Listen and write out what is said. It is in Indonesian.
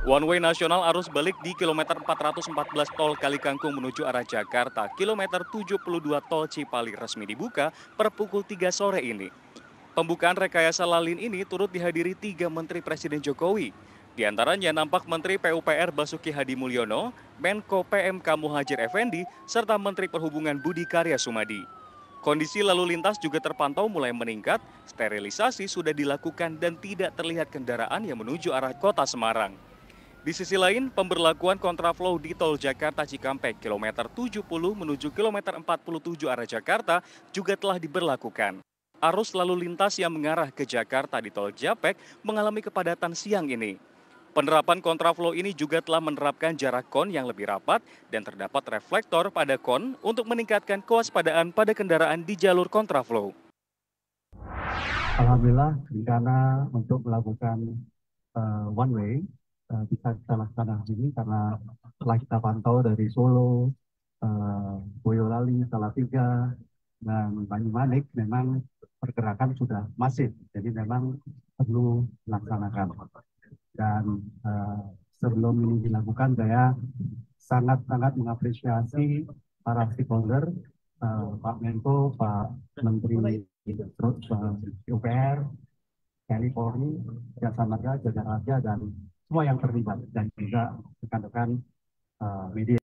One way nasional arus balik di kilometer 414 tol Kalikangkung menuju arah Jakarta, kilometer 72 tol Cipali resmi dibuka per pukul 3 sore ini. Pembukaan rekayasa lalin ini turut dihadiri 3 Menteri Presiden Jokowi. Di antaranya nampak Menteri PUPR Basuki Hadi Mulyono, Menko PMK Muhadjir Effendi, serta Menteri Perhubungan Budi Karya Sumadi. Kondisi lalu lintas juga terpantau mulai meningkat, sterilisasi sudah dilakukan dan tidak terlihat kendaraan yang menuju arah kota Semarang. Di sisi lain, pemberlakuan kontraflow di tol Jakarta Cikampek kilometer 70 menuju kilometer 47 arah Jakarta juga telah diberlakukan. Arus lalu lintas yang mengarah ke Jakarta di tol Japek mengalami kepadatan siang ini. Penerapan kontraflow ini juga telah menerapkan jarak kon yang lebih rapat dan terdapat reflektor pada kon untuk meningkatkan kewaspadaan pada kendaraan di jalur kontraflow. Alhamdulillah rencana untuk melakukan one way bisa kita laksanakan ini karena setelah kita pantau dari Solo, Boyolali, Salatiga, dan Banyumanik memang pergerakan sudah masif, jadi memang perlu dilaksanakan. Dan sebelum ini dilakukan, saya sangat-sangat mengapresiasi para stakeholder, Pak Menko, Pak Menteri PUPR, TNI Polri, Jasa Marga, Jaga Raja, dan semua yang terlibat, dan juga rekan-rekan media.